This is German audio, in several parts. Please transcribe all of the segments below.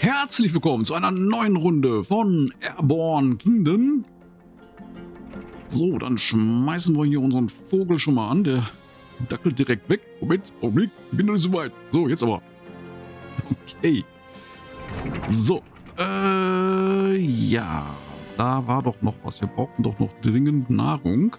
Herzlich willkommen zu einer neuen Runde von Airborne Kingdom. So, dann schmeißen wir hier unseren Vogel schon mal an. Der dackelt direkt weg. Moment, Augenblick, ich bin noch nicht so weit. So, jetzt aber. Okay. So, ja, da war doch noch was. Wir brauchen doch noch dringend Nahrung.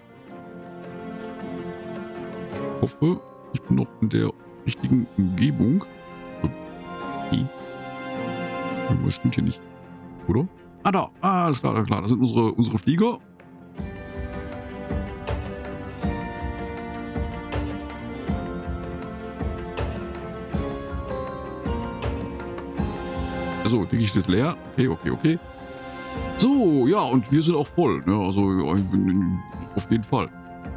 Ich hoffe, ich bin noch in der richtigen Umgebung. Okay. Irgendwas stimmt hier nicht, oder? Ah, da. Ah, alles klar, alles klar. Das sind unsere Flieger. Also, denke ich, das leer. Okay. So, ja, und wir sind auch voll. Ne? Also, auf jeden Fall.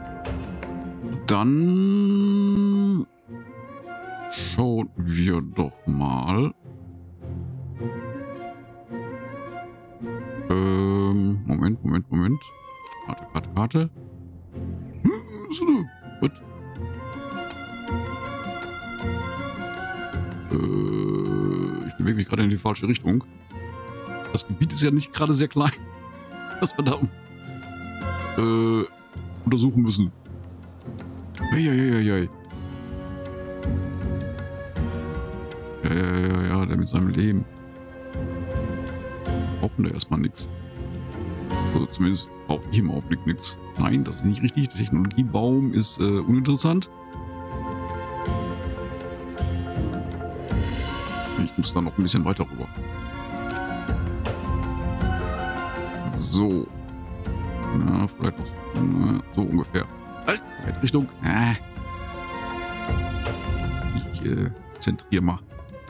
Dann schauen wir doch mal. Moment. Karte. What? Ich bewege mich gerade in die falsche Richtung. Das Gebiet ist ja nicht gerade sehr klein, dass wir da untersuchen müssen. Eieieiei. Ja, der mit seinem Leben. Brauchen da erstmal nichts. Also zumindest brauche ich im Augenblick nichts. Nein, das ist nicht richtig. Der Technologiebaum ist uninteressant. Ich muss da noch ein bisschen weiter rüber. So. Na, vielleicht noch so ungefähr. Halt, Richtung. Ich zentriere mal.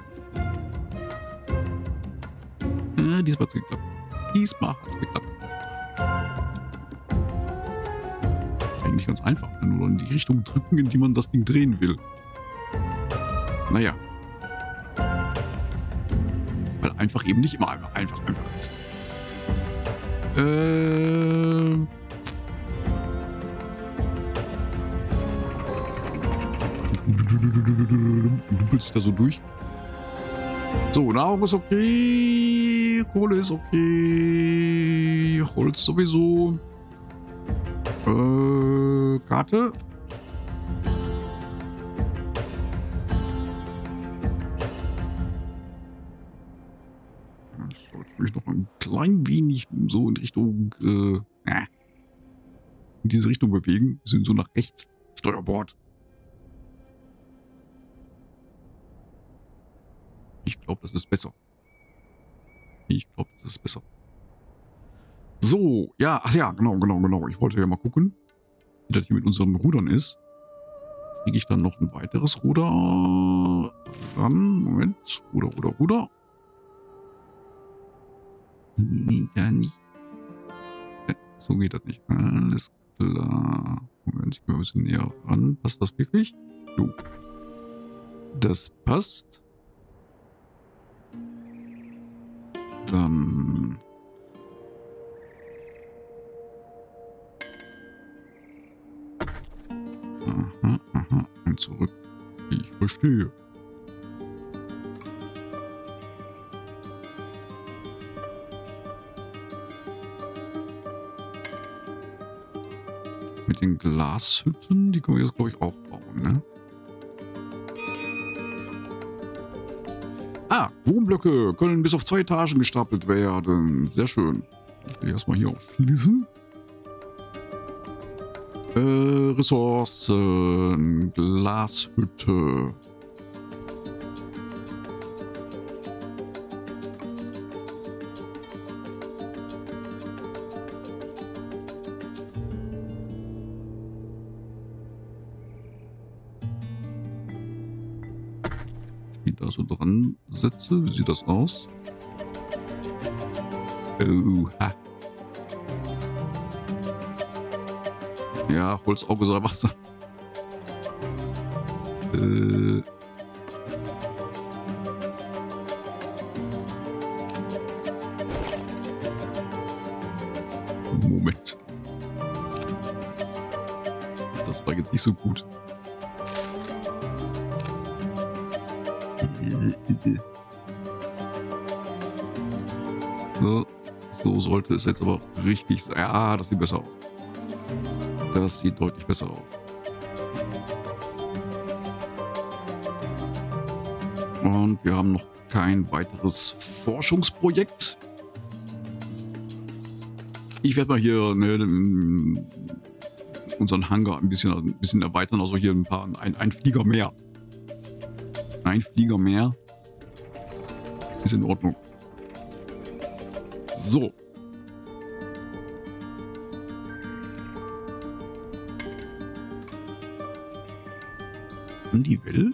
Diesmal hat es geklappt. Eigentlich ganz einfach. Nur in die Richtung drücken, in die man das Ding drehen will. Naja. Weil einfach eben nicht immer einfach ist. Dümpelt sich da so durch. So, Nahrung ist okay. Kohle ist okay. Holz sowieso. Karte. Ich sollte mich noch ein klein wenig so in Richtung in diese Richtung bewegen. Wir sind so nach rechts. Steuerbord. Ich glaube, das ist besser. So, ja, ach ja, genau. Ich wollte ja mal gucken, wie das hier mit unseren Rudern ist. Kriege ich dann noch ein weiteres Ruder ran? Moment, Ruder. Nee, da nicht. So geht das nicht. Alles klar. Moment, ich gehe ein bisschen näher ran. Passt das wirklich? Jo. Das passt. Dann aha, und zurück. Ich verstehe. Mit den Glashütten, die können wir jetzt, glaube ich, auch bauen, ne? Ah, Wohnblöcke können bis auf 2 Etagen gestapelt werden. Sehr schön. Ich will erstmal hier auf Schließen. Ressourcen, Glashütte. Die da so dran setze. Wie sieht das aus? Oha. Ja, Holzauge soll Wasser. Moment. Das war jetzt nicht so gut. So sollte es jetzt aber richtig sein. Ja, das sieht besser aus. Das sieht deutlich besser aus. Und wir haben noch kein weiteres Forschungsprojekt. Ich werde mal hier unseren Hangar ein bisschen erweitern. Also hier ein Flieger mehr. Ein Flieger mehr ist in Ordnung. So. Und die Welle?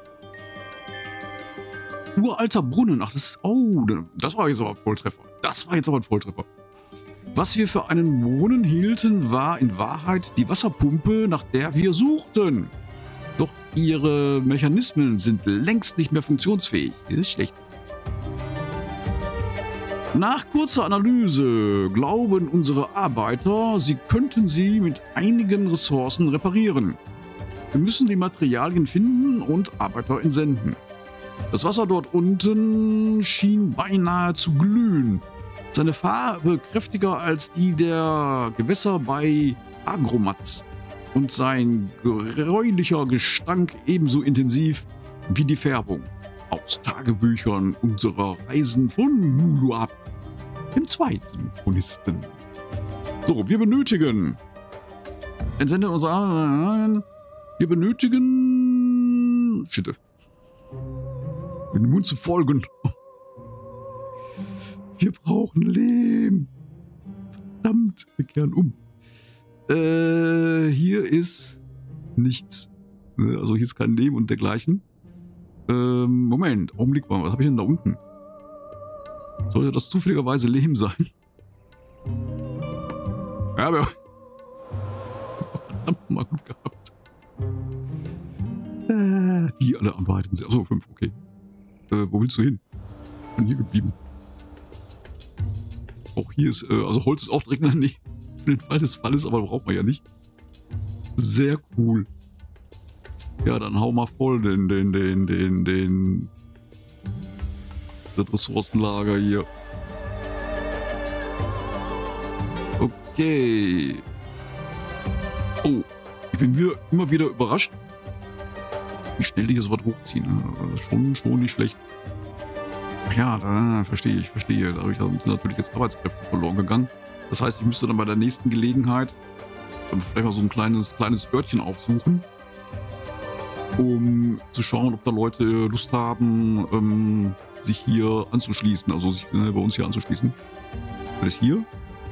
Uralter Brunnen. Ach, das war jetzt aber ein Volltreffer. Das war jetzt aber ein Volltreffer. Was wir für einen Brunnen hielten, war in Wahrheit die Wasserpumpe, nach der wir suchten. Doch ihre Mechanismen sind längst nicht mehr funktionsfähig. Das ist schlecht. Nach kurzer Analyse glauben unsere Arbeiter, sie könnten sie mit einigen Ressourcen reparieren. Wir müssen die Materialien finden und Arbeiter entsenden. Das Wasser dort unten schien beinahe zu glühen. Seine Farbe kräftiger als die der Gewässer bei Agromatz und sein gräulicher Gestank ebenso intensiv wie die Färbung. Aus Tagebüchern unserer Reisen von Muluab, dem zweiten Chronisten. So, wir benötigen. Entsende unser. Wir benötigen. Shit. Den Mund zu folgen. Wir brauchen Lehm. Verdammt, wir kehren um. Hier ist nichts. Also hier ist kein Lehm und dergleichen. Moment, Augenblick mal, was habe ich denn da unten? Sollte das zufälligerweise Lehm sein? Ja, aber verdammt mal gut gehabt. Die alle arbeiten. Achso, 5, okay. Wo willst du hin? Ich bin hier geblieben. Auch hier ist, also Holz ist auch direkt in der Nähe. Für den Fall des Falles, aber braucht man ja nicht. Sehr cool. Ja, dann hau mal voll das Ressourcenlager hier. Okay. Oh, ich bin immer wieder überrascht, wie schnell die hier so was hochziehen. Das ist schon nicht schlecht. Ach ja, da verstehe ich. Dadurch sind natürlich jetzt Arbeitskräfte verloren gegangen. Das heißt, ich müsste dann bei der nächsten Gelegenheit vielleicht mal so ein kleines Örtchen aufsuchen, um zu schauen, ob da Leute Lust haben, sich hier anzuschließen, also sich bei uns hier anzuschließen. Was ist hier?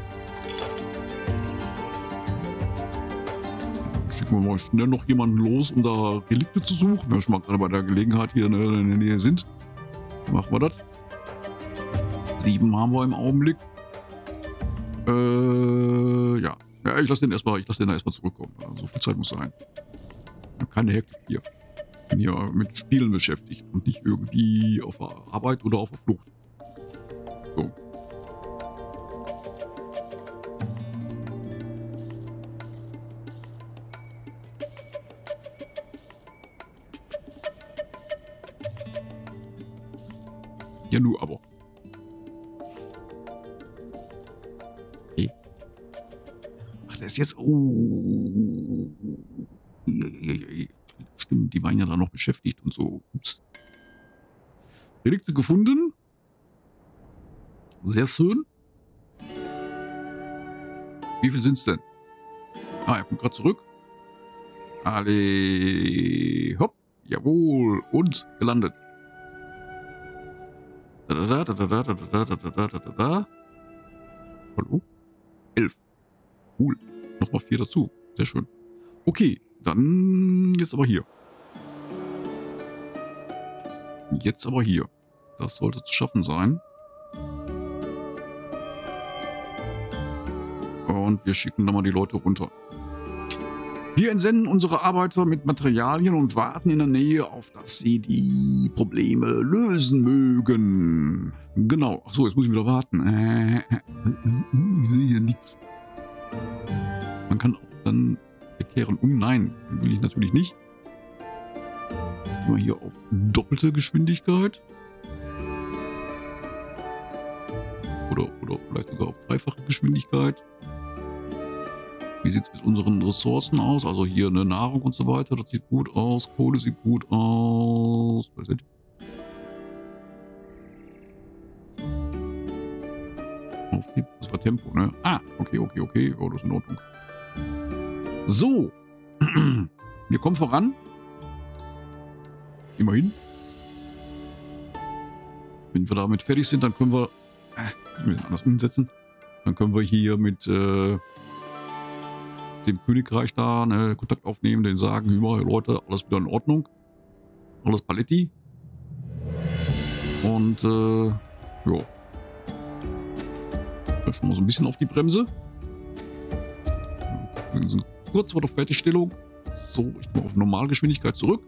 Schicken wir mal schnell noch jemanden los, um da Relikte zu suchen. Wenn wir schon mal gerade bei der Gelegenheit hier in der Nähe sind. Machen wir das. 7 haben wir im Augenblick. Ja. Ja, ich lasse den da erstmal zurückkommen. So viel Zeit muss sein. Keine Hektik hier. Ich bin hier mit Spielen beschäftigt und nicht irgendwie auf der Arbeit oder auf der Flucht. So. Ja, nur aber. Okay. Ach, der ist jetzt. Oh. Stimmt, die waren ja da noch beschäftigt und so. Ups. Relikte gefunden. Sehr schön. Wie viel sind's denn? Ah, er kommt gerade zurück. Alle. Hopp. Jawohl. Und gelandet. Hallo? 11. Cool. Nochmal 4 dazu. Sehr schön. Okay, dann jetzt aber hier. Jetzt aber hier. Das sollte zu schaffen sein. Und wir schicken da mal die Leute runter. Wir entsenden unsere Arbeiter mit Materialien und warten in der Nähe, auf dass sie die Probleme lösen mögen. Genau. Achso, jetzt muss ich wieder warten. Ich sehe hier nichts. Man kann auch dann kehren um. Nein, will ich natürlich nicht. Mal hier auf doppelte Geschwindigkeit. Oder vielleicht sogar auf dreifache Geschwindigkeit. Wie sieht es mit unseren Ressourcen aus? Also hier eine Nahrung und so weiter. Das sieht gut aus. Kohle sieht gut aus. Auftrieb, das war Tempo, ne? Ah, okay. Oh, das ist in Ordnung. So. Wir kommen voran. Immerhin. Wenn wir damit fertig sind, dann können wir anders umsetzen. Dann können wir hier mit dem Königreich da Kontakt aufnehmen, denen sagen, hey, Leute, alles wieder in Ordnung. Alles Paletti. Und ja. Da schon mal so ein bisschen auf die Bremse. Wir sind kurz vor der Fertigstellung. So, ich mal auf Normalgeschwindigkeit zurück.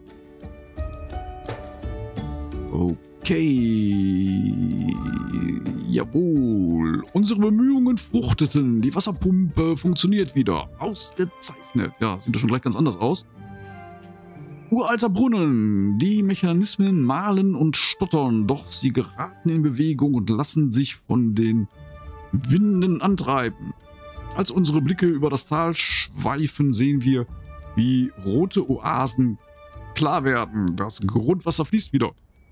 Okay. Jawohl. Unsere Bemühungen fruchteten. Die Wasserpumpe funktioniert wieder. Ausgezeichnet. Ja, sieht doch schon gleich ganz anders aus. Uralter Brunnen. Die Mechanismen mahlen und stottern, doch sie geraten in Bewegung und lassen sich von den Winden antreiben. Als unsere Blicke über das Tal schweifen, sehen wir, wie rote Oasen klar werden. Das Grundwasser fließt wieder.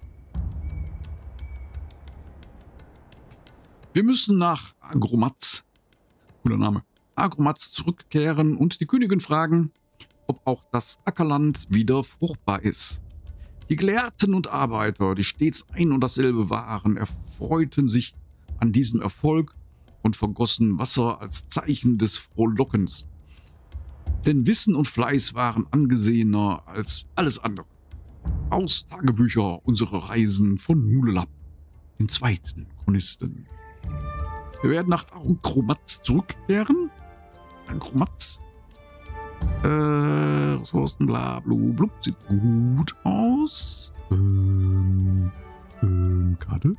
Wir müssen nach Agromatz, cooler Name, Agromatz zurückkehren und die Königin fragen, ob auch das Ackerland wieder fruchtbar ist. Die Gelehrten und Arbeiter, die stets ein und dasselbe waren, erfreuten sich an diesem Erfolg und vergossen Wasser als Zeichen des Frohlockens. Denn Wissen und Fleiß waren angesehener als alles andere. Aus Tagebücher unserer Reisen von Mulelab, den zweiten Chronisten. Wir werden nach Agromatz zurückkehren. Agromatz. Ressourcen, bla, blu, blub. Sieht gut aus. Karte.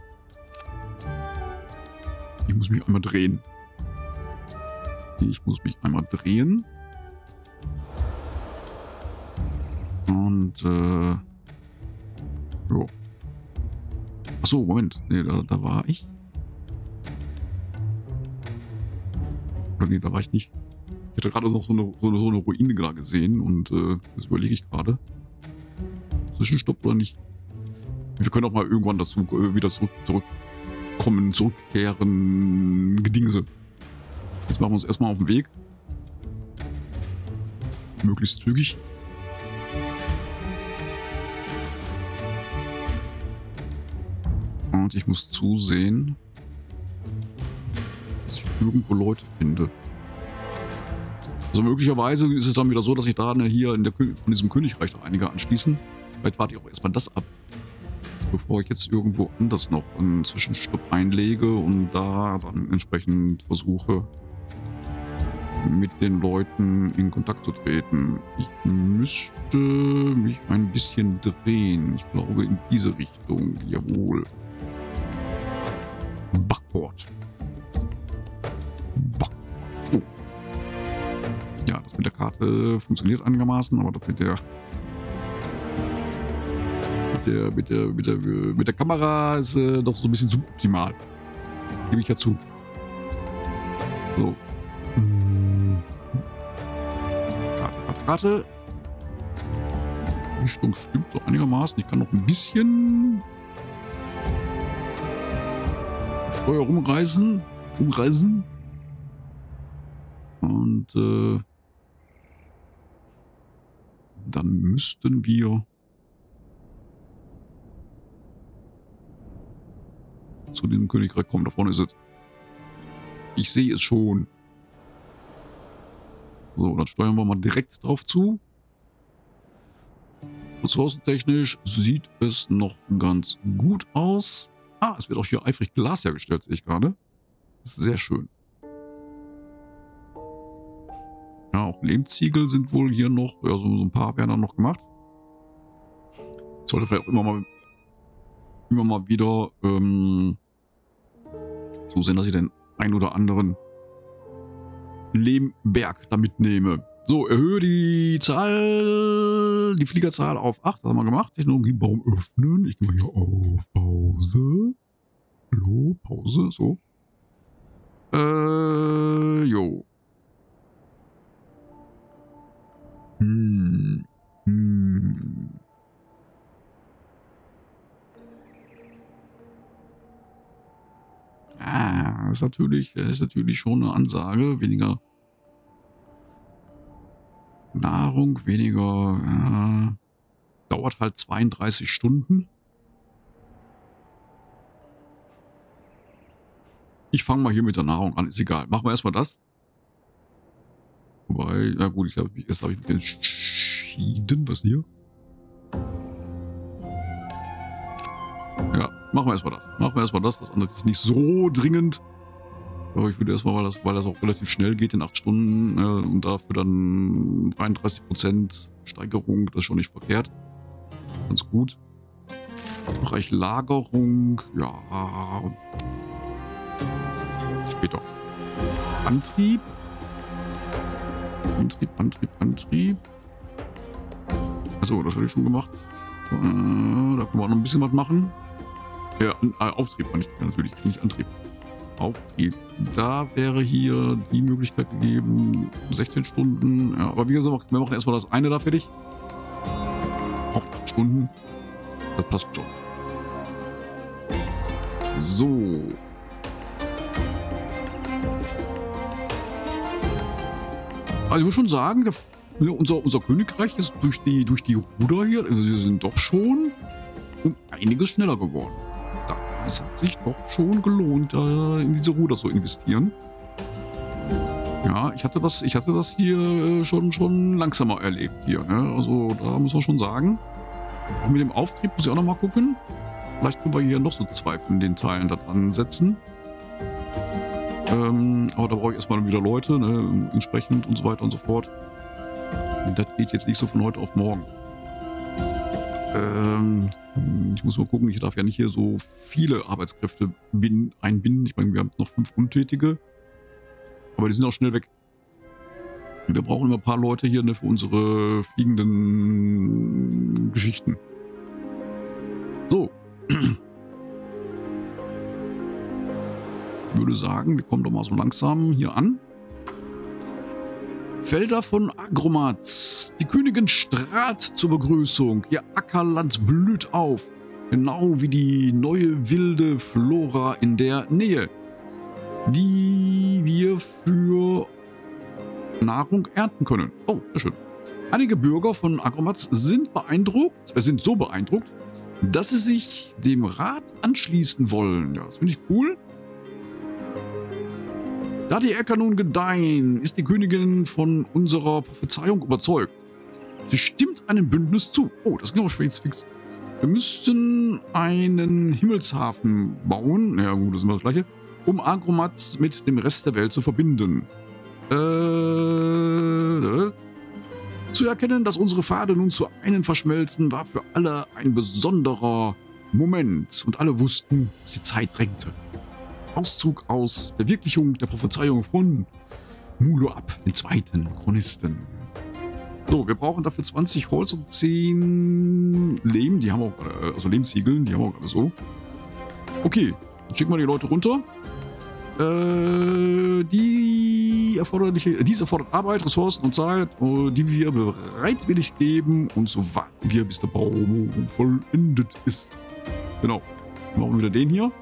Ich muss mich einmal drehen. Und, ja. Achso, Moment. Nee, da war ich. Oder nee, da war ich nicht. Ich hatte gerade noch so eine Ruine da gesehen und das überlege ich gerade. Zwischenstopp oder nicht? Wir können auch mal irgendwann dazu wieder zurückkehren, Gedingse. Jetzt machen wir uns erstmal auf den Weg. Möglichst zügig. Und ich muss zusehen, dass ich irgendwo Leute finde. Also möglicherweise ist es dann wieder so, dass sich da hier von diesem Königreich noch einige anschließen. Vielleicht warte ich auch erstmal das ab, bevor ich jetzt irgendwo anders noch einen Zwischenstopp einlege und da dann entsprechend versuche, mit den Leuten in Kontakt zu treten. Ich müsste mich ein bisschen drehen. Ich glaube in diese Richtung. Jawohl. Backbord. Oh. Ja, das mit der Karte funktioniert einigermaßen, aber das mit der Kamera ist doch so ein bisschen suboptimal. Gebe ich ja zu. So. Karte. Richtung stimmt so einigermaßen. Ich kann noch ein bisschen Steuer umreißen. Und dann müssten wir zu dem Königreich kommen. Da vorne ist es. Ich sehe es schon. So, dann steuern wir mal direkt drauf zu. Ressourcentechnisch sieht es noch ganz gut aus. Ah, es wird auch hier eifrig Glas hergestellt, sehe ich gerade. Sehr schön. Ja, auch Lehmziegel sind wohl hier noch, ja, so ein paar werden dann noch gemacht. Ich sollte vielleicht auch immer mal wieder zusehen, dass ich den ein oder anderen Lehmberg da mitnehme. So, erhöhe die Fliegerzahl auf 8. Das haben wir gemacht. Technologiebaum öffnen. Ich gehe mal hier auf Pause. Hallo, Pause, so. Jo. Hm. Ah, ist natürlich schon eine Ansage. Weniger Nahrung, weniger. Dauert halt 32 Stunden. Ich fange mal hier mit der Nahrung an. Ist egal. Machen wir erstmal das. Wobei, ja gut, jetzt habe ich mich entschieden. Was hier? Ja, machen wir erstmal das. Machen wir erstmal das. Das andere ist nicht so dringend. Aber ich würde erstmal, weil das auch relativ schnell geht in 8 Stunden und dafür dann 33% Steigerung, das ist schon nicht verkehrt. Ganz gut. Bereich Lagerung, ja. Später. Antrieb. Antrieb. Achso, das hatte ich schon gemacht. Da können wir auch noch ein bisschen was machen. Ja, Auftrieb meine ich natürlich, nicht Antrieb. Auftrieb. Da wäre hier die Möglichkeit gegeben, 16 Stunden. Ja, aber wie gesagt, wir machen erstmal das eine da fertig. Auch 8 Stunden. Das passt schon. So. Also ich muss schon sagen, unser Königreich ist durch die Ruder hier, also sie sind doch schon um einiges schneller geworden. Das hat sich doch schon gelohnt, in diese Ruder zu investieren. Ja, ich hatte das hier schon langsamer erlebt hier. Ne? Also da muss man schon sagen. Auch mit dem Auftrieb muss ich auch noch mal gucken. Vielleicht können wir hier noch so 2 von den Teilen da dran setzen. Aber da brauche ich erstmal wieder Leute, ne, entsprechend und so weiter und so fort. Das geht jetzt nicht so von heute auf morgen. Ich muss mal gucken, ich darf ja nicht hier so viele Arbeitskräfte einbinden. Ich meine, wir haben noch 5 Untätige. Aber die sind auch schnell weg. Wir brauchen immer ein paar Leute hier, ne, für unsere fliegenden Geschichten. So. Ich würde sagen, wir kommen doch mal so langsam hier an. Felder von Agromaz. Die Königin strahlt zur Begrüßung. Ihr Ackerland blüht auf. Genau wie die neue wilde Flora in der Nähe, die wir für Nahrung ernten können. Oh, sehr schön. Einige Bürger von Agromaz sind so beeindruckt, dass sie sich dem Rat anschließen wollen. Ja, das finde ich cool. Da die Äcker nun gedeihen, ist die Königin von unserer Prophezeiung überzeugt. Sie stimmt einem Bündnis zu. Oh, das ging aber schon fix. Wir müssten einen Himmelshafen bauen. Ja gut, das ist immer das Gleiche. Um Agromaz mit dem Rest der Welt zu verbinden. Zu erkennen, dass unsere Pfade nun zu einem verschmelzen, war für alle ein besonderer Moment. Und alle wussten, dass die Zeit drängte. Auszug aus Verwirklichung der Prophezeiung von Muloab, den zweiten Chronisten. So, wir brauchen dafür 20 Holz und 10 Lehm. Die haben auch, also Lehmziegeln, die haben auch gerade so. Okay, dann schicken wir die Leute runter. Dies erfordert Arbeit, Ressourcen und Zeit, die wir bereitwillig geben, und so warten wir, bis der Bau vollendet ist. Genau. Dann machen wir wieder den hier.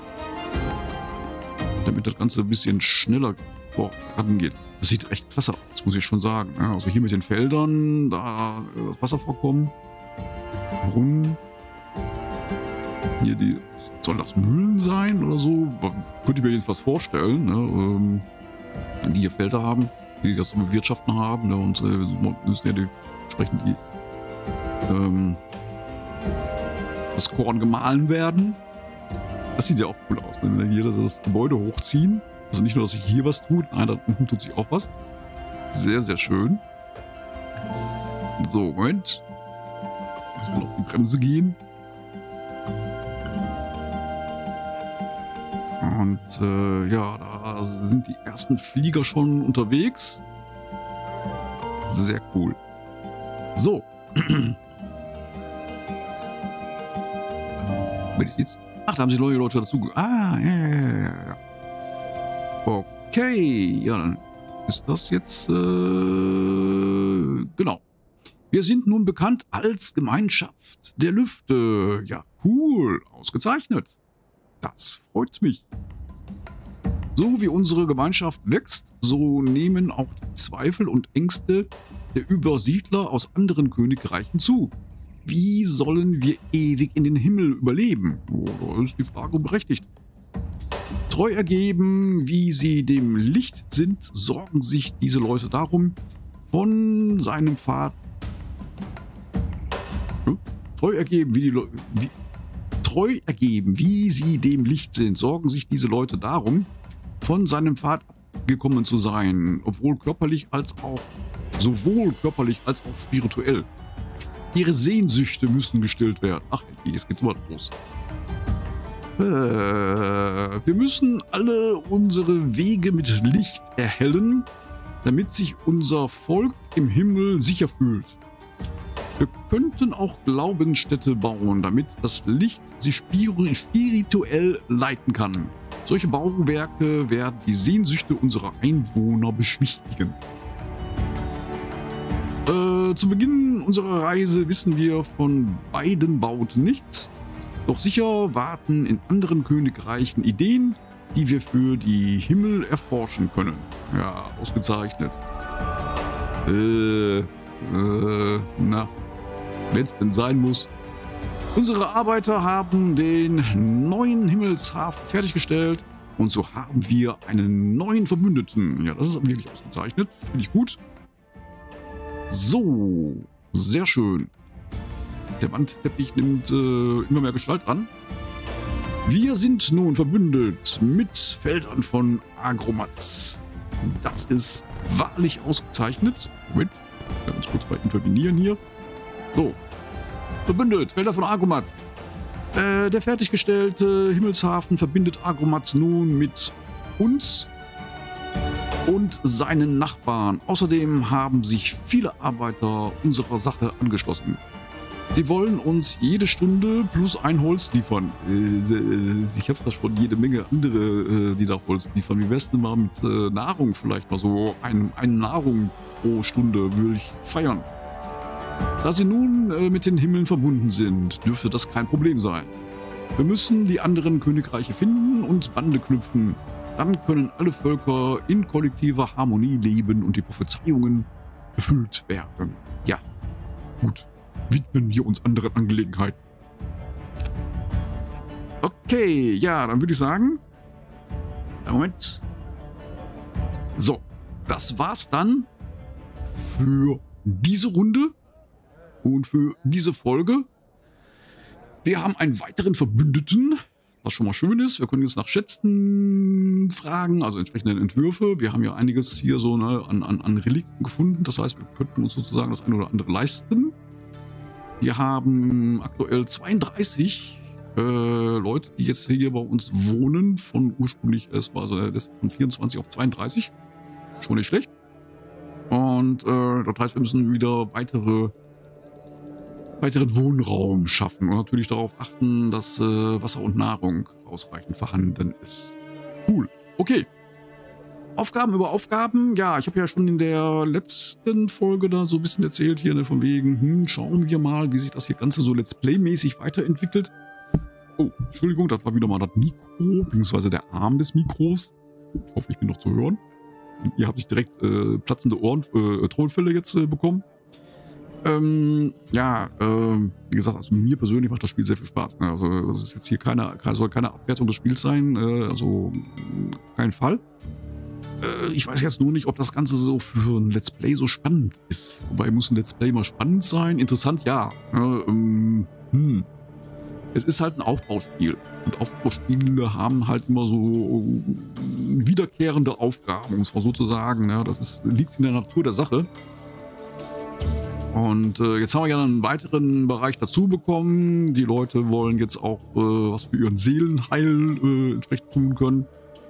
Damit das Ganze ein bisschen schneller vorangeht. Das sieht recht klasse aus, muss ich schon sagen. Ja, also hier mit den Feldern, da das Wasservorkommen, Brunnen. Hier soll das Mühlen sein oder so? Könnte ich mir jedenfalls vorstellen, ne? Die hier Felder haben, die das zu bewirtschaften haben, ne? Und müssen ja entsprechend das Korn gemahlen werden. Das sieht ja auch cool aus, ne? Wenn wir hier das Gebäude hochziehen. Also nicht nur, dass sich hier was tut, nein, da unten tut sich auch was. Sehr, sehr schön. So, Moment. Muss man auf die Bremse gehen. Und ja, da sind die ersten Flieger schon unterwegs. Sehr cool. So. Ach, da haben sich neue Leute dazu. Ah, ja. Okay, ja, dann ist das jetzt, genau. Wir sind nun bekannt als Gemeinschaft der Lüfte. Ja, cool, ausgezeichnet. Das freut mich. So wie unsere Gemeinschaft wächst, so nehmen auch die Zweifel und Ängste der Übersiedler aus anderen Königreichen zu. Wie sollen wir ewig in den Himmel überleben? Oh, da ist die Frage berechtigt. Treu ergeben, wie sie dem Licht sind, sorgen sich diese Leute darum, von seinem Pfad. Treu ergeben, wie sie dem Licht sind, sorgen sich diese Leute darum, von seinem Pfad abgekommen zu sein, sowohl körperlich als auch spirituell. Ihre Sehnsüchte müssen gestillt werden. Ach, es geht immer los. Wir müssen alle unsere Wege mit Licht erhellen, damit sich unser Volk im Himmel sicher fühlt. Wir könnten auch Glaubensstätte bauen, damit das Licht sie spirituell leiten kann. Solche Bauwerke werden die Sehnsüchte unserer Einwohner beschwichtigen. Zu Beginn unserer Reise wissen wir von beiden Bauten nichts. Doch sicher warten in anderen Königreichen Ideen, die wir für die Himmel erforschen können. Ja, ausgezeichnet. Na, wenn es denn sein muss. Unsere Arbeiter haben den neuen Himmelshafen fertiggestellt und so haben wir einen neuen Verbündeten. Ja, das ist wirklich ausgezeichnet. Finde ich gut. So, sehr schön. Der Wandteppich nimmt immer mehr Gestalt an. Wir sind nun verbündet mit Feldern von Agromatz. Das ist wahrlich ausgezeichnet. Moment, ganz kurz mal intervenieren hier. So, verbündet, Felder von Agromatz. Der fertiggestellte Himmelshafen verbindet Agromatz nun mit uns und seinen Nachbarn. Außerdem haben sich viele Arbeiter unserer Sache angeschlossen. Sie wollen uns jede Stunde plus ein Holz liefern. Ich habe da schon jede Menge andere, die da Holz liefern. Wie wär's denn mal mit Nahrung vielleicht mal so? Eine Nahrung pro Stunde würde ich feiern. Da sie nun mit den Himmeln verbunden sind, dürfte das kein Problem sein. Wir müssen die anderen Königreiche finden und Bande knüpfen. Dann können alle Völker in kollektiver Harmonie leben und die Prophezeiungen erfüllt werden. Ja, gut. Widmen wir uns anderen Angelegenheiten. Okay, ja, dann würde ich sagen... Moment. So, das war's dann für diese Runde und für diese Folge. Wir haben einen weiteren Verbündeten, was schon mal schön ist. Wir können jetzt nach Schätzen fragen, also entsprechende Entwürfe. Wir haben ja einiges hier so an Relikten gefunden. Das heißt, wir könnten uns sozusagen das eine oder andere leisten. Wir haben aktuell 32 Leute, die jetzt hier bei uns wohnen. Von ursprünglich erst war also von 24 auf 32. Schon nicht schlecht. Und das heißt, wir müssen wieder weiteren Wohnraum schaffen und natürlich darauf achten, dass Wasser und Nahrung ausreichend vorhanden ist. Cool. Okay. Aufgaben über Aufgaben. Ja, ich habe ja schon in der letzten Folge da so ein bisschen erzählt hier, ne, von wegen, schauen wir mal, wie sich das hier Ganze so Let's Play-mäßig weiterentwickelt. Oh, Entschuldigung, das war wieder mal das Mikro, beziehungsweise der Arm des Mikros. Ich hoffe, ich bin noch zu hören. Und ihr habt sich direkt platzende Tonfälle jetzt bekommen. Ja, wie gesagt, also mir persönlich macht das Spiel sehr viel Spaß. Ne? Also das ist jetzt hier soll keine Abwertung des Spiels sein, also auf keinen Fall. Ich weiß jetzt nur nicht, ob das Ganze so für ein Let's Play so spannend ist. Wobei muss ein Let's Play mal spannend sein. Interessant, ja. Es ist halt ein Aufbauspiel. Und Aufbauspiele haben halt immer so wiederkehrende Aufgaben, um es mal so zu sagen. Ja, das liegt in der Natur der Sache. Und jetzt haben wir ja einen weiteren Bereich dazu bekommen. Die Leute wollen jetzt auch was für ihren Seelenheil entsprechend tun können.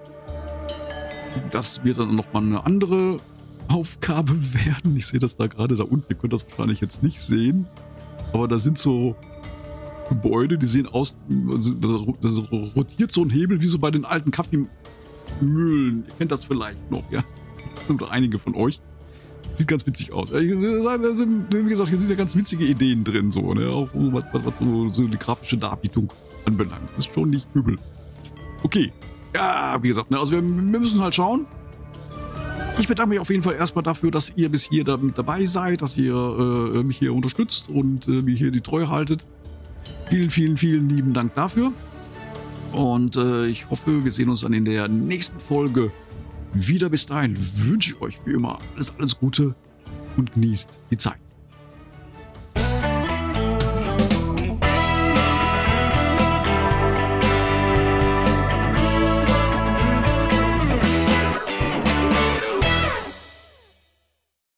Das wird dann nochmal eine andere Aufgabe werden. Ich sehe das da gerade da unten. Ihr könnt das wahrscheinlich jetzt nicht sehen. Aber da sind so Gebäude, die sehen aus, also da rotiert so ein Hebel wie so bei den alten Mühlen. Ihr kennt das vielleicht noch, ja? Oder einige von euch. Sieht ganz witzig aus. Da sind, wie gesagt, hier sind ja ganz witzige Ideen drin, so, ne? Auch was so die grafische Darbietung anbelangt. Das ist schon nicht übel. Okay. Ja, wie gesagt, ne? Also wir müssen halt schauen. Ich bedanke mich auf jeden Fall erstmal dafür, dass ihr bis hier mit dabei seid, dass ihr mich hier unterstützt und mir hier die Treue haltet. Vielen, vielen, vielen lieben Dank dafür. Und ich hoffe, wir sehen uns dann in der nächsten Folge wieder. Bis dahin wünsche ich euch wie immer alles Gute und genießt die Zeit.